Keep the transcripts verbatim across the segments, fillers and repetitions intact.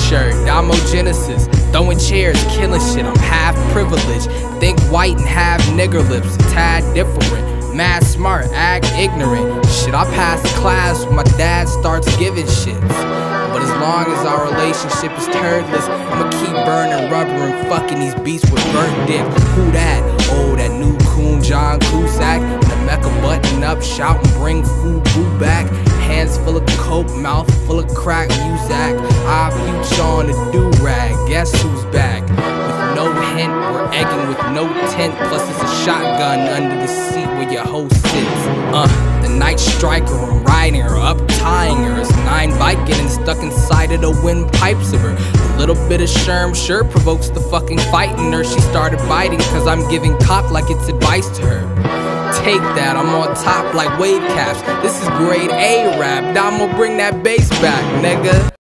Sweatshirt, Domo Genesis, throwing chairs, killing shit. I'm half privileged, think white and have nigger lips, a tad different. Mad smart, act ignorant. Shit, I passed class when my dad starts giving shits. But as long as our relationship is turdless, I'ma keep burning rubber and fucking these beats with burnt dick. Who that? Oh, that new coon John Cusack. The Mecca button up, shout and bring Fubu back. Hands full of coke, mouth full of crack music. I future on the do-rag, guess who's back? With no hint, we're egging with no tent. Plus it's a shotgun under the seat where your hoe sits. Uh, the night striker, I'm riding her, up tying her. It's nine biking and stuck inside of the windpipes of her. A little bit of Sherm shirt provokes the fucking fight in her. She started biting cause I'm giving cock like it's advice to her. Take that, I'm on top like wave caps. This is grade A rap. Domo, bring that bass back, nigga.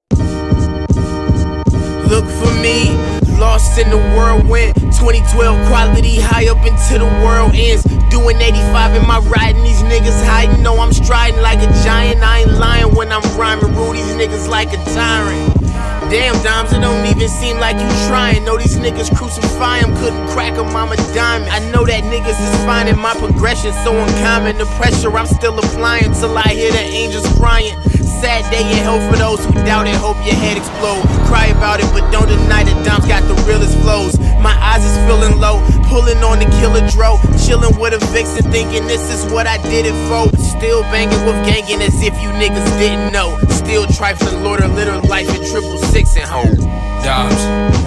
Look for me, lost in the whirlwind. twenty twelve quality, high up into the world ends. Doing eighty-five in my riding, these niggas hiding. No, I'm striding like a giant. I ain't lying when I'm rhyming. Rule these niggas like a tyrant. Damn, Doms, it don't even seem like you trying. Know these niggas crucify him, couldn't crack him, I'm a diamond. I know that niggas is finding my progression so uncommon. The pressure I'm still applying till I hear the angels crying. Sad day in hell for those who doubt it, hope your head explode. Cry about it, but don't deny that Dom's got the realest flows. My eyes is feeling low, pulling on the killer dro. Chilling with a vixen, thinking this is what I did it for. Still banging with gangin' as if you niggas didn't know. Still trifling, Lord of litter life in triple six and home. Doms.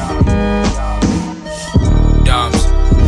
Doms.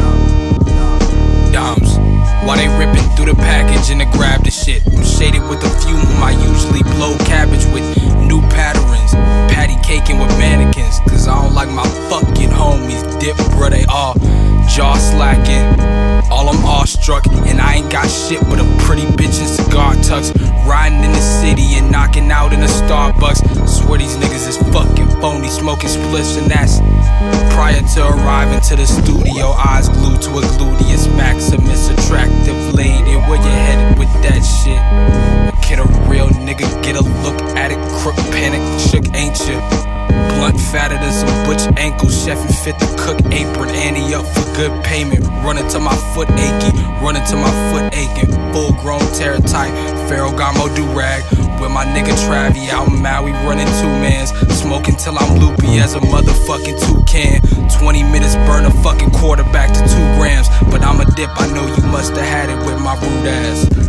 Doms. While they ripping through the package and to grab the shit, I'm shaded with a few whom I usually blow cabbage with. New patterns, patty caking with mannequins. Cause I don't like my fucking homies, dip bruh, they all jaw slacking. All I'm awestruck, and I ain't got shit but a pretty bitch in cigar tucks. Riding in the city and knocking out in a Starbucks. Swear these niggas is fucking phony, smoking spliffs, and that's prior to arriving to the studio. Eyes glued to a gluteus maximus, attractive lady. Where you headed with that shit? Get a real nigga, get a look at it. Crook, panic, shook, ain't you? Blunt fatter than some butch ankles. Chef and fit the cook apron. Annie up for good payment. Running till my foot achy, running till my foot aching. Full grown terror type, Ferragamo do-rag. With my nigga Travie out in Maui running two mans. Smoking till I'm loopy as a motherfucking toucan. Twenty minutes burn a fucking quarterback to two grams. But I'm a dip, I know you must have had it with my rude ass.